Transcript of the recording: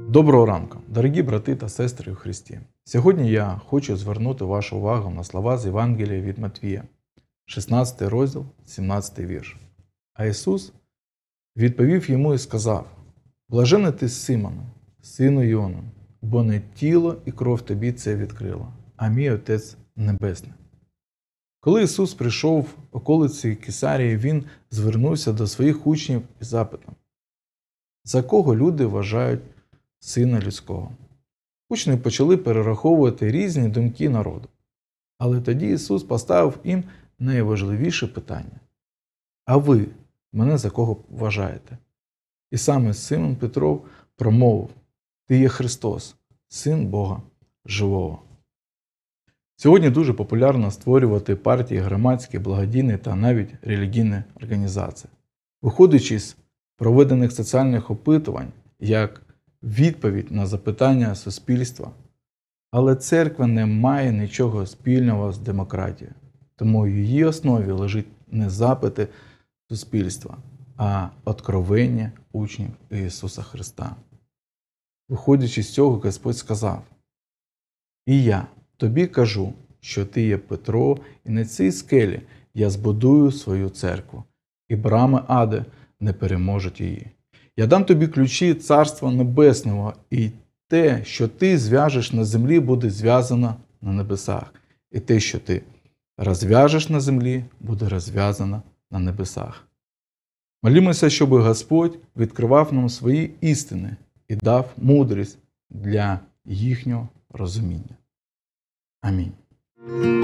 Доброго ранку, дорогі брати та сестри у Христі. Сьогодні я хочу звернути вашу увагу на слова з Євангелія від Матвія, 16 розділ, 17 вірш. А Ісус відповів йому і сказав: «Блажений ти, Симоне, сину Йона, бо не тіло і кров тобі це відкрило, а мій Отець Небесний». Коли Ісус прийшов в околиці Кесарії, Він звернувся до своїх учнів із запитом: «За кого люди вважають Сина Людського?» Учні почали перераховувати різні думки народу. Але тоді Ісус поставив їм найважливіше питання: «А ви мене за кого вважаєте?» І саме Симон Петров промовив: «Ти є Христос, Син Бога Живого». Сьогодні дуже популярно створювати партії, громадські, благодійні та навіть релігійні організації. Виходячи з проведених соціальних опитувань, як відповідь на запитання суспільства. Але церква не має нічого спільного з демократією, тому в її основі лежить не запити суспільства, а откровення учнів Ісуса Христа. Виходячи з цього, Господь сказав: «І я тобі кажу, що ти є Петро, і на цій скелі я збудую свою церкву, і брами ади не переможуть її. Я дам тобі ключі Царства Небесного, і те, що ти зв'яжеш на землі, буде зв'язано на небесах, і те, що ти розв'яжеш на землі, буде розв'язано на небесах». Молімося, щоб Господь відкривав нам свої істини і дав мудрість для їхнього розуміння. Амінь.